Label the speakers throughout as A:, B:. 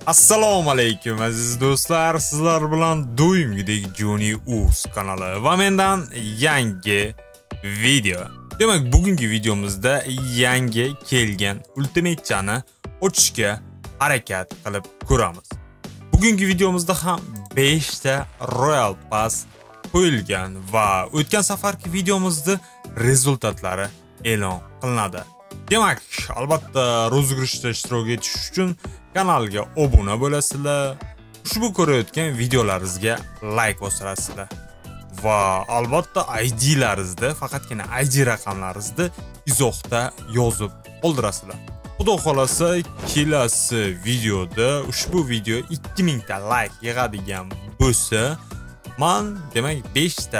A: Assalomu alaykum aziz do'stlar, sizlar bilan doimgidek Johnny Us kanali va mendan yangi video. Demak, bugungi videomizda yangi kelgan ultimatechani ochishga harakat qilib ko'ramiz. Bugungi videomizda ham 5 ta Royal Pass qo'yilgan va o'tgan safargi videomizda rezultatlari e'lon qilinadi. Demak, albatta rozig'ishda ishtirok etish uchun kanalga obuna bo'lasizlar. Ushbu ko'rayotgan videolaringizga like bosasizlar. Va albatta IDlaringizda, faqatgina ID raqamlaringizni izohda yozib qoldirasizlar. Xudo xolasa kelasi videoda ushbu video 2000 ta like yig'adigan bo'lsa, men demak 5 ta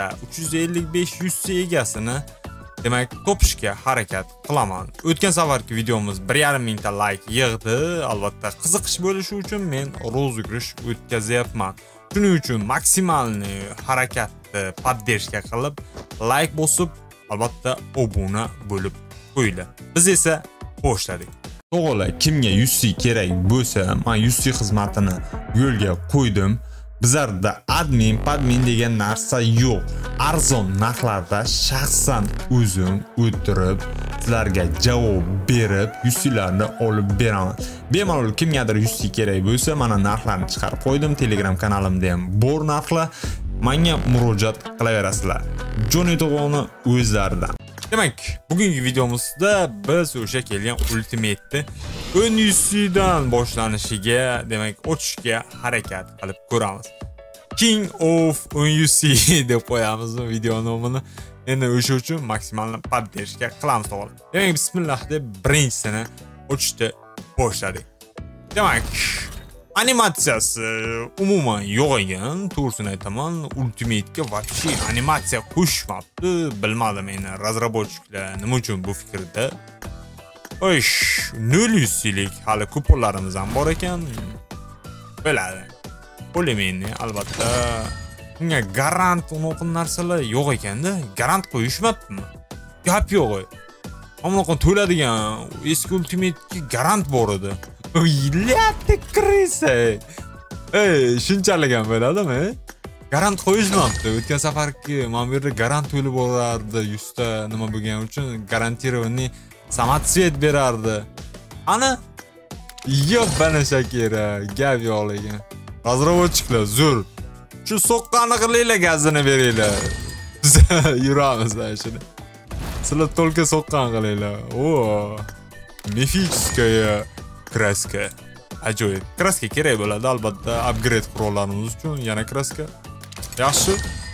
A: 355 ta egasini demak topishga harakat qilaman. O'tgan safargi videomiz 1,5 ta like yig'di. Albatta qiziqish bo'lishi uchun men rozig'ish o'tkazyapman. Shuning uchun maksimalni harakatni poddershka qilib, like bosib, albatta obuna bo'lib qo'yinglar. Biz esa boshladik. To'g'ri, kimga 100 kerak bo'lsa, men 100 xizmatini yo'lga qo'ydim. Bizlarda admin degan narsa yo'q. Arzon narxlarda shaxsan o'zim o'tirib, sizlarga javob berib, 100 larni olib beraman. Bemalol kimgadir 100 kerak bo'lsa, mana narxlarni chiqarib qo'ydim. Telegram kanalimda ham bor narxlar. Menga murojaat qilaverasizlar. Johnny Tog'oni o'zlaridan. Demak, bugungi videomizda biz o'sha kelgan ultimate'ni 100 dan boshlanishiga, demak, ochishga harakat qilib ko'ramiz. King of 100 deb qo'yamiz video nomini. Endi o'sha uchun maksimalni poddershka qilamiz to'g'ri. Demak, bismillah deb birinchisini ochishni boshladik. Demak, animatsiyasi umuman yo'q ekan, to'g'risini aytaman. Ultimate'ga вообще animatsiya qo'shmabdi. Bilmadim endi razrabochiklar nima uchun bu fikrda. Osh, 0 hali kuponlarimiz ham bor ekan. Bo'ladi. Qo'limayni albatta. Bunga garant unoqin narsalar yo'q ekanda, garant qo'yishmabdimi? Gap yo'q. Ammo to'ladigan eski ultimate'ga garant bor edi. O'ylabdi kirisa. Shunchalik ham bo'ladimi? Garant qo'yishmabdi. O'tgan safargi men bu yerda garant to'lib borardi, 100 ta nima bo'lgani uchun garantированный samotsvet berardi. Ana yo'q bana shakira, gap yo'q ekan. Razravodchiklar zo'r. Shu soqqani qilinglar, gazini beringlar. Biz yuramiz shuni. Sizlar to'lka soqqan qilinglar. O, mifическая kraska. Ajoyib. Kraska kerak bo'ladi albatta upgrade qurollarimiz uchun. Yana kraska. Yaxshi.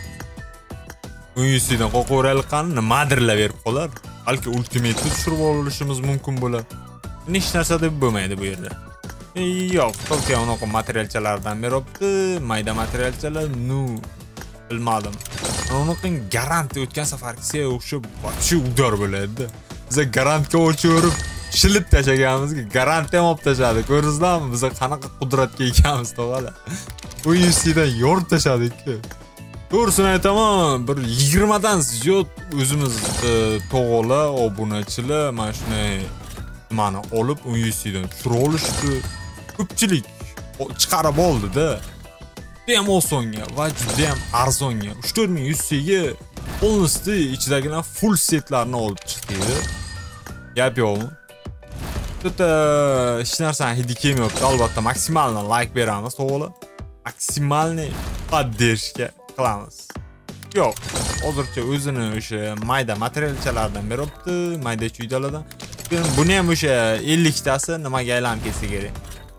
A: 100 dan qo'qo'ralqan nimadirlar berib qolar. Balki ultimate'ni tushirib olishimiz mumkin bo'lar. Hech narsa deb bo'lmaydi bu yerda. Yo'q, to'g'ri unaqa materialchalardan beribdi, mayda materialchalar, bilmadim. Unaqa garanti o'tgan safargisiga o'xshab, вообще udor bo'ladi. Biz garantga o'chirib, shilib tashaganimizga garantni ham olib tashadi. Ko'rdingizmi? Biz qanaqa qudratga ekanmiz to'g'ri. Bu 100 dan yorib tashadik-ku. To'g'risini aytaman, bir 20 dan ziyod o'zimiz to'g'rilar, obunachilar mana shunday mana olib 100 dan tushirib olishdi. Ko'pchilik chiqarib oldi-da. Juda ham osonga va juda ham arzonga 34100 ga polnosti ichidagina full setlarni olib chiqdi. Gap yo'qmi? Bitta hech narsani hidi kelmayapti. Albatta maksimalni like beramiz, to'g'ri? Maksimalni poddershka qilamiz. Yo'q, hozircha o'zini o'sha mayda materialchalardan beribdi, mayda chuydalardan. Buni ham o'sha 50 tasi nimaga aylanib ketsa kerak.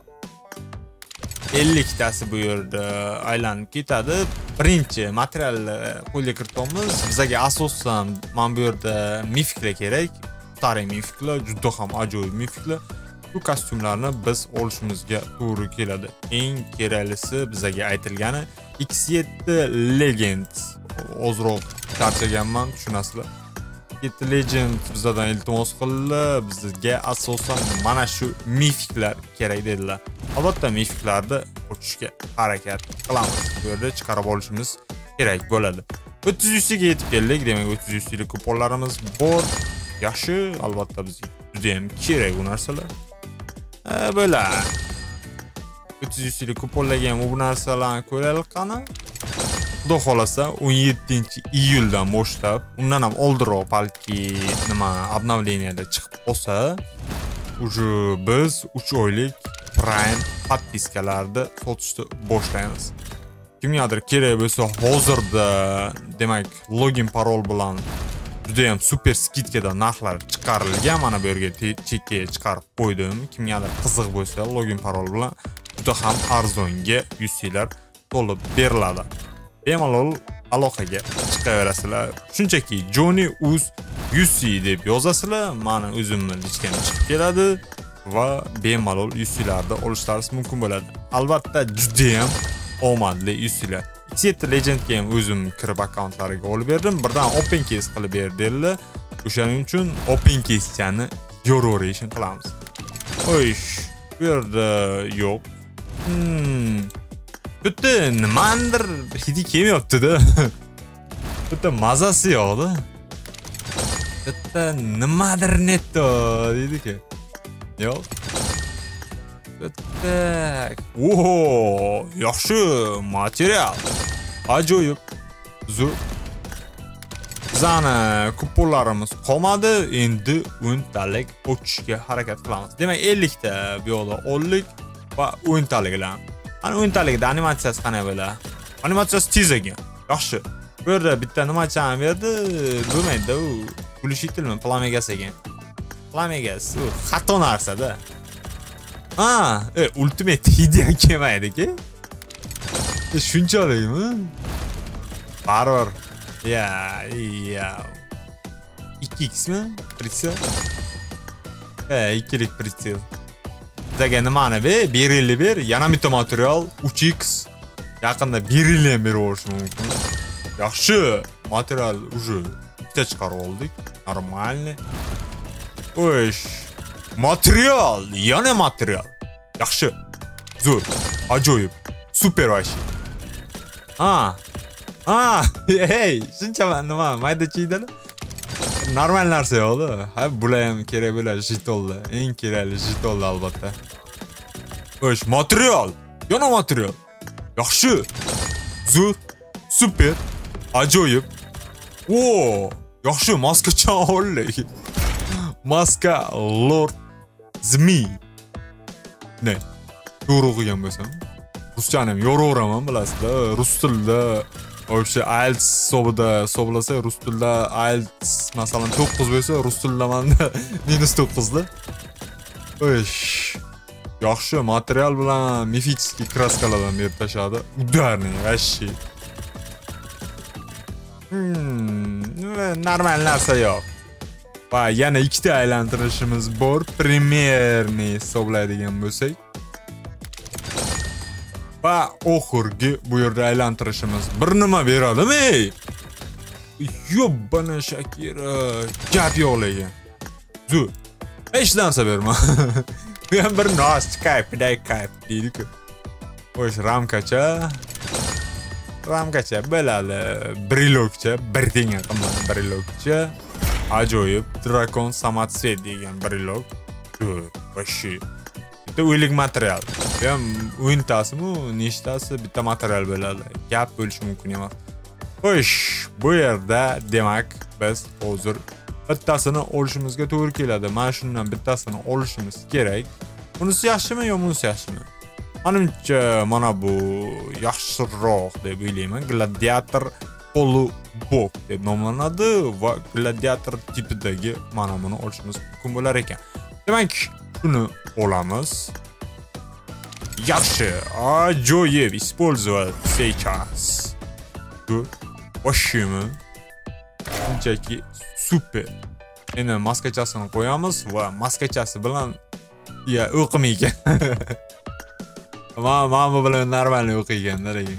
A: 50 tasi bu yerda aylanib ketadi. Birinchi material qo'lga kiritamiz. Bizga asosan mana bu yerda mifiklar kerak. Stariy mifiklar, juda ham ajoyib mifiklar. Bu kostyumlarni biz olishimizga to'g'ri keladi. Eng keraklisi bizga aytilgani X7 Legend. Ozroq charchaganman, tushunasizlar. X7 Legend bizdan iltimos qildi. Bizga asosan mana shu mifiklar kerak dedilar. Albatta mifiklarni ochishga harakat qilamiz. Bu yerda chiqarib olishimiz kerak bo'ladi. 300 ga yetib keldik. Demak, 300 lik kuponlarimiz bor. Yaxshi, albatta bizga juda ham kerak bu narsalar. Bo'la. 300lik kuponlagan bu narsalarni ko'raylik qani. Xudo xolasa 17-iyuldan boshlab, undan ham oldinroq balki nima обновлениеlar chiqib qolsa, уже biz 3 oylik Prime podpiskalarni sotishni boshlaymiz. Kimgadir kerak bo'lsa, hozirda demak login parol bilan juda ham super skidkada narxlar chiqarilgan. Mana bu yerga chekkaga chiqarib qo'ydim. Kimgadir qiziq bo'lsa, login parol bilan juda ham arzonga UC'lar to'lib beriladi. Bemalol aloqaga chiqaverasizlar. Shunchaki Johnny Uz UC deb yozasizlar, mani o'zimni lichkam chiqib keladi va bemalol UC'larni olishlaringiz mumkin bo'ladi. Albatta juda ham omadli UC'lar. Set Legendga ham o'zim kirib akkauntlariga olib berdim. Birdan open case qilib berdilar. O'shaning uchun open case'ni yo'q qilamiz. Xo'sh, bu yerda yo'q. Bitta nimandir hidi kelmayapti-da. Bitta mazasi yo'qdi. Bitta nimadir netto deydi-ku. Yo'q. Bitta. Oho, yaxshi material. Ajoyib. Zo'r. Bizani kuponlarimiz qolmadi. Endi 10 talik ochishga harakat qilamiz. Demak, 50 ta bu yoqda 10lik va 10 taliklar. Ana 10 talikda animatsiyasi qanday bo'ladi? Animatsiyasi tez ekan. Yaxshi. Bu yerda bitta nima cham berdi, bo'lmaydi u. Bulishitilmi, Plamegas ekan. Plamegas, u xato narsa-da. Ha, ultimate hidya kelmaydi-ki. Shunchalikmi? Baribir. Ya. 2x mi? Pritsel. 2lik pritsel. Bizga nimani berilib yana bitta material 3x. Yaqinda berilib berish mumkin. Yaxshi, material уже bitta chiqarib oldik. Normalniy. Xo'sh, material, yana material. Yaxshi. Zo'r, ajoyib, super vashi. Hey, shuncha nima mayda-chiydalar. Normal narsa yo'qdi. Ha, bular ham kerak bo'ladi jetonlar. Eng kerakli jetonlar albatta. Xo'sh, material, yana material. Yaxshi. Zo'r, super, ajoyib. Yaxshi, maska oldik. Maska Lord Zmi. Ne? To'g'ri o'qigan bo'lsam. Ruschanim yo'raveraman, bilasizlar. Rus tilida o'sha IELTS hisoblasa, rus tilida IELTS masalan 9 bo'lsa, rus tilida menda -9 da. Xo'sh. Yaxshi material bilan mifический kraskalardan berib tashadi. Udarniy, vashi. Normal narsa yo'q. Va yana ikkita aylantirishimiz bor. Primerni hisoblaydigan bo'lsak. Va oxirgi bu yerda aylantirishimiz bir nima beradimi? Yo'bbana Shakira, gap yo'qlagan. Zo'r. Hech narsa berma. Bu ham bir nos kayfday kayf deydi-ku. Xo'sh, ramkacha bo'ladi. Brilokcha, bir tenga qimmat brilokcha. Ajoyib, Drakon Samatset degan brilok. Vashi. Bitta o'ylik material. Ham o'yintasimi, nechtasi bitta material bo'ladi. Gap bo'lishi mumkin emas. Xo'sh, bu yerda demak biz hozir bittasini olishimizga to'g'ri keladi. Mana shundan bittasini olishimiz kerak. Bunisi yaxshimi yo bunisi yaxshimi? Menimcha mana bu yaxshiroq deb o'ylayman. Gladiator Polubok deb nomlanadi va gladiator tipidagi mana buni olishimiz mumkin bo'lar ekan. Demak, shuni olamiz. Yaxshi, ajoyib, использовать сейчас. Vashimi. Shunchaki super. Endi maskachasini qo'yamiz va maskachasi bilan o'qimaygan. Mana bu bilan normal o'qigan-da lekin.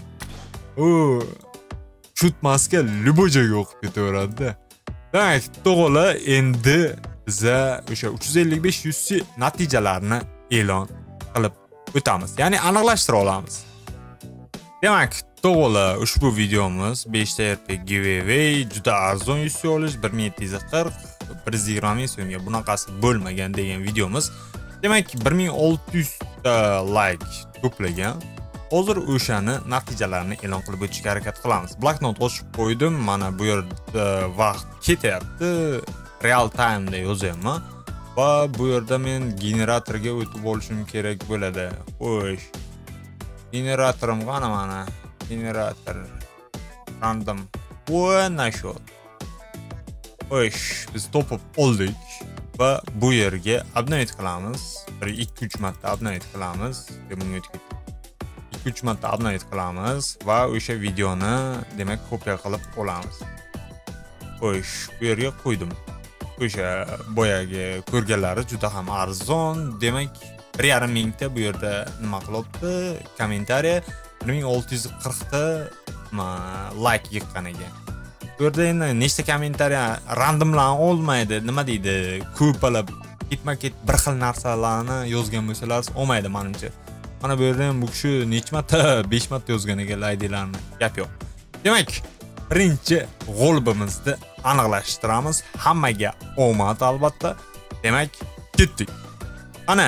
A: Şut maska любой joyga o'qib ketaveradi-da. Demak, to'g'ri, endi biza o'sha 355 UC natijalarini e'lon qilib o'tamiz. Ya'ni aniqlashtira olamiz. Demak, to'g'ri, ushbu videomiz 5 ta RP giveaway, juda arzon UC olish 1740, 120 so'mga bunaqasi bo'lmagan degan videomiz. Demak, 1600 ta like ko'plagan. Hozir o'shani natijalarini e'lon qilib o'tishga harakat qilamiz. Bloknot ochib qo'ydim. Mana bu yerda vaqt ketyapti. Real time da yozyapman. Va bu yerda men generatorga o'tib olishim kerak bo'ladi. Xo'sh. Generatorim qani mana? Generator random one shot. Xo'sh, biz topib oldik va bu yerga update qilamiz. 1-2-3 marta update qilamiz. Bunga 2-3 marta update qilamiz va o'sha videoni demak kopiya qilib olamiz. Xo'sh, bu yerga qo'ydim. O'sha boyagi ko'rganlari juda ham arzon. Demak, 1,5 mingta bu yerda nima qilibdi? Kommentariy 1640 ta like yiqqan ekan. Bu yerda endi nechta kommentariy randomlan olmaydi, nima deydi? Ko'palab ketma-ket bir xil narsalarni yozgan bo'lsalar, olmaydi menimcha. Mana bu yerda ham bu kishi necha marta 5 marta yozgan ekan laydilarni. Gap yo'q. Demak, birinchi g'olibimizni aniqlashtiramiz. Hammaga omad albatta. Demak, ketdik. Ana.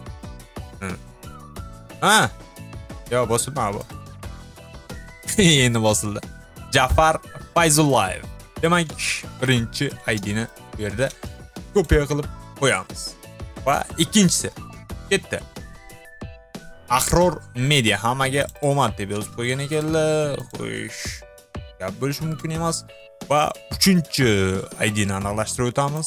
A: Ha? Yo, bosilma bu. Endi bosildi. Jafar Fayzullayev. Demak, birinchi IDni bu yerda kopiya qilib qo'yamiz. Va ikkinchisi ketdi. Ahror Media hammaga omad deb yozib qo'ygan ekanlar. Xo'sh, gap bo'lishi mumkin emas. Va uchinchi IDni aniqlashtirib o'tamiz.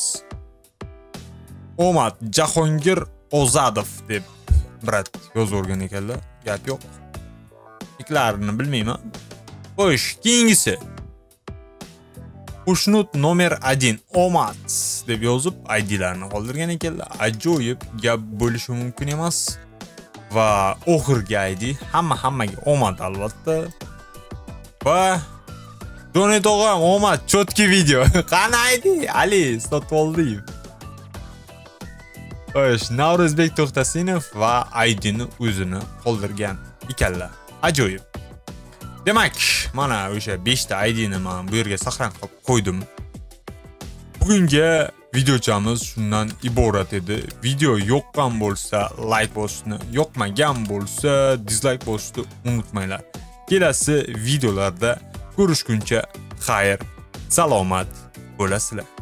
A: Omad Jahongir Ozadov deb brat yozib o'rgan ekanlar. Gap yo'q. Iklarini bilmayman. Xo'sh, keyingisi. Xushnut nomer 1 omad deb yozib IDlarni qoldirgan ekanlar. Ajoyib gap bo'lishi mumkin emas. Va oxirgi ID hammaga omad albatta. Va Donet og'am omad chotki video. Qani ID? Ali Stotvoldiyev. Xo'sh, Navruzbek To'xtasinov va IDni o'zini qoldirgan ekanlar. Ajoyib. Demak, mana o'sha 5 ta IDni men bu yerga saqlanib qo'ydim. Bugungi videochamiz shundan iborat edi. Video yoqqan bo'lsa, like bosishni, yoqmagan bo'lsa, dislike bosishni unutmanglar. Kelasi videolarda ko'rishguncha xayr, salomat bo'lasizlar.